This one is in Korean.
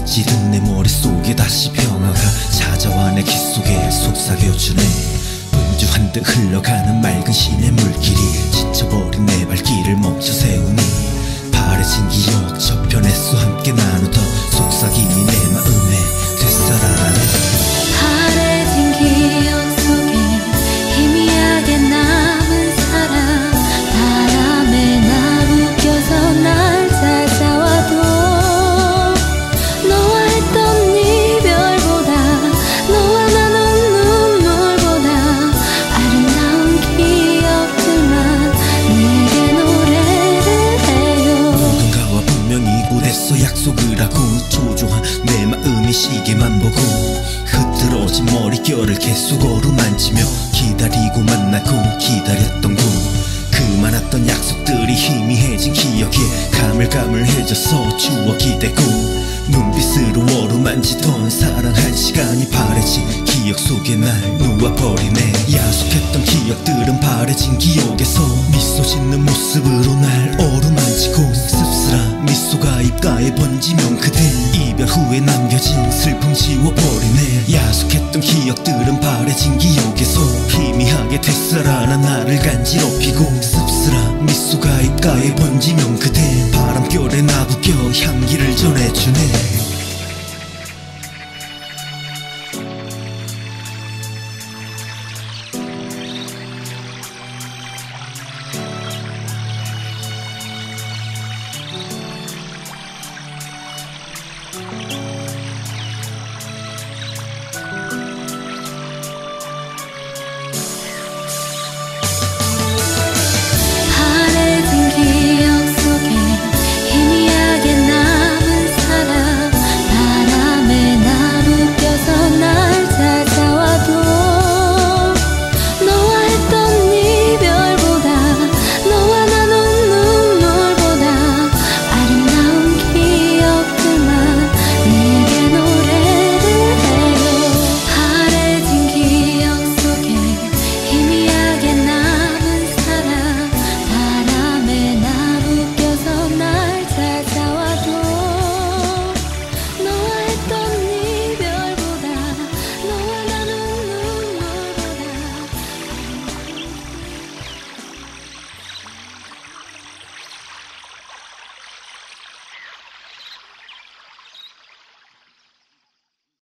찌든 내 머릿속에 다시 평화가 찾아와 내 귓속에 속삭여주네. 분주한 듯 흘러가는 맑은 시내 물길이 지쳐버린 내 발길을 멈춰 세우니 바래진 기억 저편에서 함께 나누던 속삭임이 내 마음에 되살아나네. 바래진 기억 속에 희미하게 남은 사랑, 바람에 나 웃겨서 날 찾아와도 너와 했던 이별보다, 너와 나눈 눈물보다 아름다운 기억들만 내게 노래를 해요. 누군가와 분명히 이곳에서 약속을 하고 조종한 내 마음이 시계만 보고 흐트러진 머릿결을 계속 어루만지며 기다리고 만나고 기다렸던 곳, 그 많았던 약속들이 희미해진 기억에 가물가물해져서 추억이 되고 눈빛으로 어루만지던 사랑 한 시간이 바래진 기억 속에 날 놓아버리네. 야속했던 기억들은 바래진 기억에서 미소 짓는 모습으로 날 어루만지고 씁쓸한 미소가 입가에 번지면 그댄 이별 후에 남겨진 슬픔 지워버리네. 야속했던 기억들은 바래진 기억에서 희미하게 되살아나 나를 간지럽히고 씁쓸한 미소가 입가에 번지면 그댄 바람결에 나부껴 향기를 전해주네.